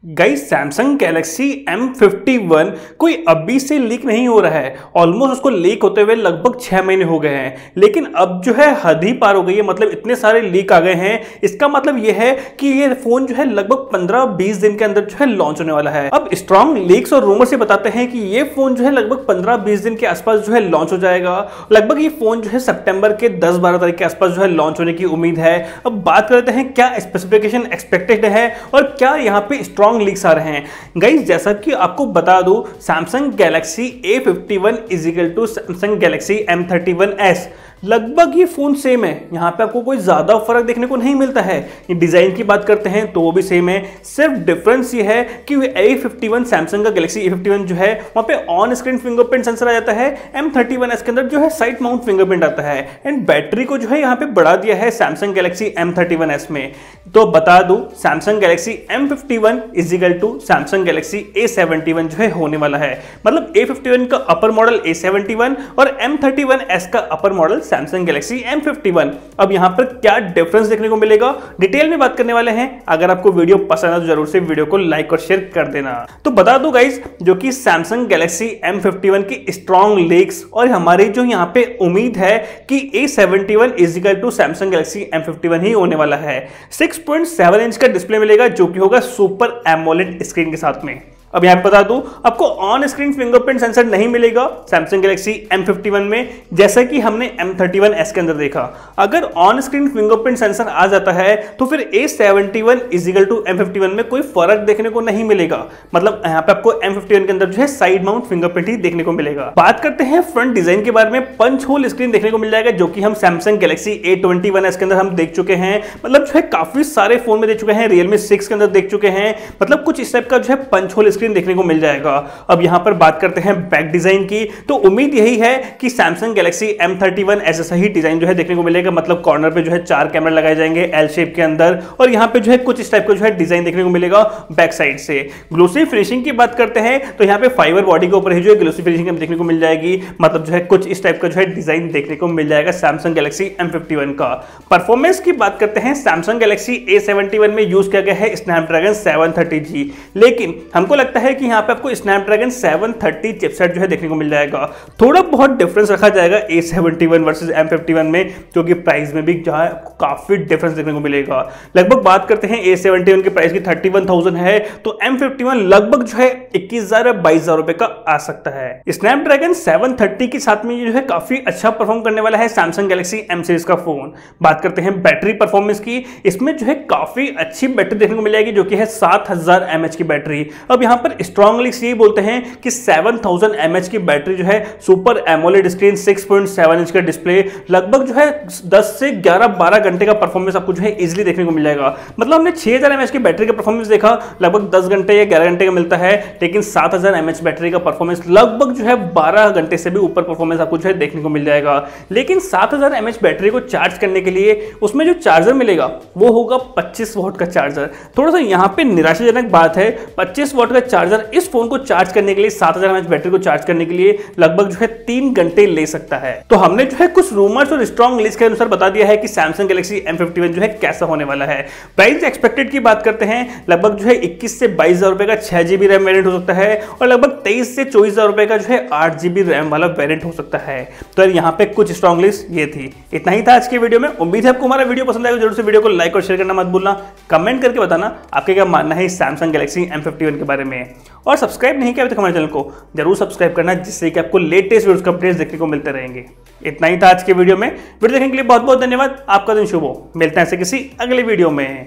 Guys Samsung Galaxy M51 कोई अभी से लीक नहीं हो रहा है। ऑलमोस्ट उसको लीक होते हुए लगभग 6 महीने हो गए हैं, लेकिन अब जो है हद ही पार हो गई है। मतलब इतने सारे लीक आ गए हैं। इसका मतलब ये है कि ये फोन जो है लगभग 15-20 दिन के अंदर जो है लॉन्च होने वाला है। अब स्ट्रॉन्ग लीक्स और रूमर से बताते हैं कि ये फोन जो है लगभग 15-20 दिन के आसपास जो है लॉन्च हो जाएगा। लगभग ये फोन जो है सितंबर के 10-12 तारीख के आसपास जो है लॉन्च होने की उम्मीद है। अब बात करते हैं क्या स्पेसिफिकेशन एक्सपेक्टेड है और क्या यहाँ पे स्ट्रॉन्ग लीक्स आ रहे हैं। गाइस जैसा कि आपको बता दूं, Samsung Galaxy A51 is equal to Samsung Galaxy M31s। लगभग ये फोन सेम है, यहाँ पे आपको कोई ज्यादा फर्क देखने को नहीं मिलता है। ये डिजाइन की बात करते हैं तो वो भी सेम है, सिर्फ डिफरेंस ये है कि A51 सैमसंग का गैलेक्सी A51 जो है वहां पे ऑन स्क्रीन फिंगरप्रिंट सेंसर आ जाता है। M31s के अंदर जो है साइड माउंट फिंगरप्रिंट आता है। एंड बैटरी को जो है यहाँ पे बढ़ा दिया है सैमसंग गैलेक्सी M31s में। तो बता दूं, Samsung Galaxy M51 is equal to Samsung Galaxy A71 जो है होने वाला है। मतलब A51 का अपर मॉडल A71 और M31s का अपर मॉडल सैमसंग गैलेक्सी M51। अब यहां पर क्या डिफरेंस देखने को मिलेगा डिटेल में बात करने वाले हैं। अगर आपको वीडियो पसंद है तो जरूर से वीडियो को लाइक और शेयर कर देना। तो बता दूं गाइस, जो कि सैमसंग गैलेक्सी M51 की स्ट्रॉन्ग लीक्स और हमारी जो यहां पे उम्मीद है कि A71 is equal to Samsung Galaxy M51 ही होने वाला है। 6.7 इंच का डिस्प्ले मिलेगा जो कि होगा सुपर एमोलेड स्क्रीन के साथ में। अब यहां पे बता दूं, आपको ऑन स्क्रीन फिंगरप्रिंट सेंसर नहीं मिलेगा सैमसंग गैलेक्सी M51 में, जैसा कि हमने M31s के अंदर देखा। अगर ऑन स्क्रीन फिंगरप्रिंट सेंसर आ जाता है तो फिर A71 is equal to M51 में कोई फर्क देखने को नहीं मिलेगा। मतलब यहां पे आपको M51 के अंदर जो है साइड माउंट फिंगरप्रिंट ही देखने को मिलेगा। बात करते हैं फ्रंट डिजाइन के बारे में। पंच होल स्क्रीन देखने को मिल जाएगा जो कि हम सैमसंग गैलेक्सी A21s के अंदर हम देख चुके हैं। मतलब जो है काफी सारे फोन में देख चुके हैं, Realme 6 के अंदर देख चुके हैं। मतलब कुछ इस टाइप का जो है पंच होल देखने को मिल जाएगा। अब यहां पर बात करते हैं बैक डिजाइन की, तो उम्मीद यही है कि सैमसंग गैलेक्सी M31 ऐसा ही डिजाइन जो है देखने को मिलेगा। मतलब कॉर्नर पे जो है 4 कैमरा लगाए जाएंगे एल शेप के अंदर, और यहां पे जो है कुछ इस टाइप का जो है डिजाइन देखने को मिलेगा बैक साइड से। ग्लोसी फिनिशिंग की बात करते हैं तो यहां पे फाइबर बॉडी के ऊपर ही जो है ग्लोसी फिनिशिंग देखने को मिल जाएगी। मतलब जो है कुछ इस टाइप का जो है डिजाइन देखने को मिल जाएगा सैमसंग गैलेक्सी M51 का। परफॉर्मेंस की बात करते हैं, सैमसंग गैलेक्सी A71 में यूज किया गया है स्नैपड्रैगन 730G, लेकिन हमको लगता है कि यहाँ पे आपको स्नैपड्रैगन 730 चिपसेट जो है देखने को मिल जाएगा। थोड़ा बहुत डिफरेंस रखा जाएगा A71 वर्सेस M51 में, क्योंकि प्राइस में भी जो है काफी डिफरेंस देखने को मिलेगा। लगभग बात करते हैं A71 के प्राइस की 31,000 है, तो M51 लगभग जो है 21,000 या 22,000 रुपए का आ सकता है। स्नैपड्रैगन 730 के साथ में ये जो है काफी अच्छा परफॉर्म करने वाला है सैमसंग गैलेक्सी M सीरीज का फोन। बात करते हैं बैटरी परफॉर्मेंस की, इसमें जो है काफी अच्छी बैटरी देखने को मिल जाएगी जो कि है 7000 mAh की बैटरी। अब यहाँ पर स्ट्रॉन्गली यही बोलते हैं कि 7000 mAh की बैटरी जो है, सुपर एमोलेड स्क्रीन, 6.7 इंच का डिस्प्ले, लगभग जो है 10 से 11-12 घंटे का परफॉर्मेंस आपको जो है इजीली देखने को मिल जाएगा। मतलब हमने 6000 mAh की बैटरी का परफॉर्मेंस देखा, लगभग 10 घंटे या 11 घंटे का मिलता है, लेकिन 7000 mAh बैटरी का परफॉर्मेंस लगभग जो है 12 घंटे से भी ऊपर परफॉर्मेंस आपको जो है देखने को मिल जाएगा। लेकिन 7000 mAh बैटरी को चार्ज करने के लिए उसमें जो चार्जर मिलेगा वो होगा 25 वॉट का चार्जर। थोड़ा सा यहाँ पे निराशाजनक बात है, 25 वॉट का चार्जर इस फोन को चार्ज करने के लिए, 7000 mAh बैटरी को चार्ज करने के लिए लगभग जो है 3 घंटे ले सकता है। तो हमने जो है कुछ रूमर्स और स्ट्रॉन्ग लीक्स के अनुसार बता दिया है कि सैमसंग गैलेक्सी M51 जो है कैसा होने वाला है। प्राइस एक्सपेक्टेड की बात करते हैं, लगभग जो है 21 से 22,000 रुपए का 6GB रैम वेरिएंट हो सकता है, और लगभग 23 से 24,000 रुपए का जो है 8GB रैम वाला वेरिएंट हो सकता है। तो यहाँ पे कुछ स्ट्रॉन्ग लीक्स ये थी। इतना ही था आज के वीडियो में। उम्मीद है आपको हमारा वीडियो पसंद आएगा। जरूर से वीडियो को लाइक और शेयर करना मत भूलना। कमेंट करके बताना आपके क्या मानना है सैमसंग गैलेक्सी M51 के बारे में, और सब्सक्राइब नहीं किया अभी तक हमारे चैनल को जरूर सब्सक्राइब करना, जिससे कि आपको लेटेस्ट वीडियोस का अपडेट्स देखने को मिलते रहेंगे। इतना ही था आज के वीडियो में। वीडियो देखने के लिए बहुत बहुत धन्यवाद। आपका दिन शुभ हो। मिलते हैं ऐसे किसी अगले वीडियो में।